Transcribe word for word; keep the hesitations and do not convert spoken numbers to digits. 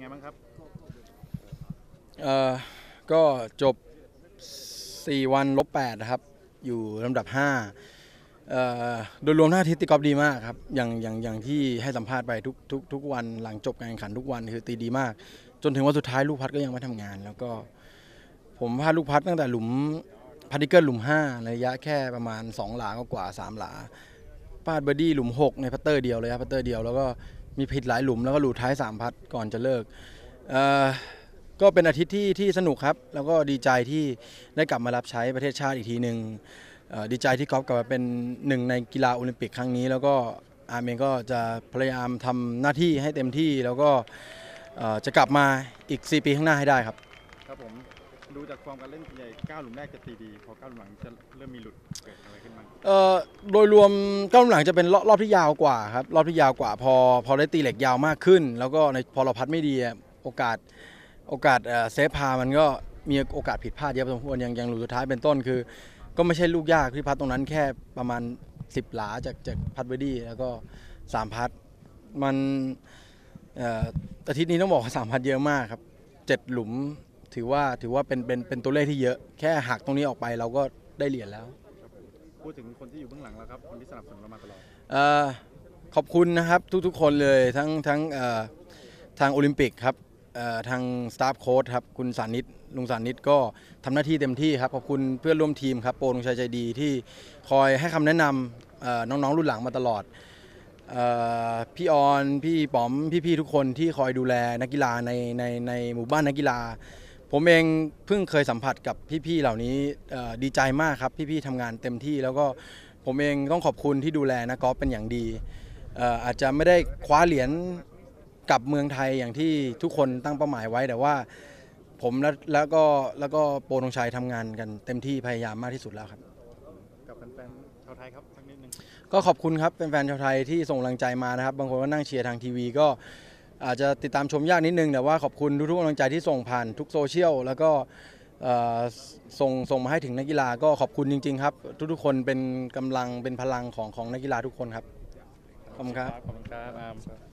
ไงบ้างครับเอ่อก็จบสี่วันลบแปดนะครับอยู่ลำดับห้าเอ่อโดยรวมหน้าทิศตีกอล์ฟดีมากครับอย่างอย่างอย่างที่ให้สัมภาษณ์ไปทุกทุกทุกวันหลังจบการแข่งขันทุกวันคือตีดีมากจนถึงวันสุดท้ายลูกพัดก็ยังไม่ทำงาน แล้วก็ผมพลาดลูกพัดตั้งแต่หลุมพาร์ติเกิลหลุมห้าระยะแค่ประมาณสองหลากว่าสามหลาพลาดเบอร์ดี้หลุมหกในพัตเตอร์เดียวเลยครับพัตเตอร์เดียวแล้วก็มีผิดหลายหลุมแล้วก็หลุดท้ายสามพัดก่อนจะเลิกเอ่อก็เป็นอาทิตย์ที่ที่สนุกครับแล้วก็ดีใจที่ได้กลับมารับใช้ประเทศชาติอีกทีหนึ่งดีใจที่กอล์ฟกลับมาเป็นหนึ่งในกีฬาโอลิมปิกครั้งนี้แล้วก็อาร์เมงก็จะพยายามทำหน้าที่ให้เต็มที่แล้วก็จะกลับมาอีกสี่ปีข้างหน้าให้ได้ครับครับผมดูจากฟอร์มการเล่นใหญ่เก้าหลุมแรกจะตีดีพอเก้าหลุมหลังจะเริ่มมีหลุดเกิดอะไรขึ้นบ้างเอ่อโดยรวมเก้าหลุมหลังจะเป็นรอบรอบที่ยาวกว่าครับรอบที่ยาวกว่าพอพอได้ตีเหล็กยาวมากขึ้นแล้วก็ในพอเราพัดไม่ดีโอกาสโอกาสเซฟพามันก็มีโอกาสผิดพลาดเยอะพอสมควรอย่างอย่างหลุมสุดท้ายเป็นต้นคือก็ไม่ใช่ลูกยากที่พัดตรงนั้นแค่ประมาณสิบหลาจากจากพัดเบอร์ดี้แล้วก็สามพัดมันอาทิตย์นี้ต้องบอกว่าสามพัดเยอะมากครับเจ็ดหลุมถือว่าถือว่าเป็นเป็นเป็นตัวเลขที่เยอะแค่หักตรงนี้ออกไปเราก็ได้เหรียญแล้วพูดถึงคนที่อยู่เบื้องหลังแล้วครับคนที่สนับสนุนเรามาตลอดขอบคุณนะครับทุกๆคนเลยทั้งทั้งทางโอลิมปิกครับทางสตาฟโค้ชครับคุณสานิตลุงสานิตก็ทำหน้าที่เต็มที่ครับขอบคุณเพื่อนร่วมทีมครับโปรลุงชัยใจดีที่คอยให้คำแนะนำน้องๆรุ่นหลังมาตลอดพี่ออนพี่ป๋อมพี่ๆทุกคนที่คอยดูแลนักกีฬาในในในหมู่บ้านนักกีฬาผมเองเพิ่งเคยสัมผัสกับพี่ๆเหล่านี้ดีใจมากครับพี่ๆทำงานเต็มที่แล้วก็ผมเองต้องขอบคุณที่ดูแลนักกอล์ฟเป็นอย่างดีอาจจะไม่ได้คว้าเหรียญกับเมืองไทยอย่างที่ทุกคนตั้งเป้าหมายไว้แต่ว่าผมและแล้วก็แล้วก็โปรธงชัยทำงานกันเต็มที่พยายามมากที่สุดแล้วครับกับแฟนๆชาวไทยครับสักนิดนึงก็ขอบคุณครับเป็นแฟนชาวไทยที่ส่งกำลังใจมานะครับบางคนก็นั่งเชียร์ทางทีวีก็อาจจะติดตามชมยากนิดนึงแต่ว่าขอบคุณทุกๆกำลังใจที่ส่งผ่านทุกโซเชียลแล้วก็ส่งส่งมาให้ถึงนักกีฬาก็ขอบคุณจริงๆครับทุกๆคนเป็นกำลังเป็นพลังของของนักกีฬาทุกคนครับขอบคุณครับขอบคุณครับ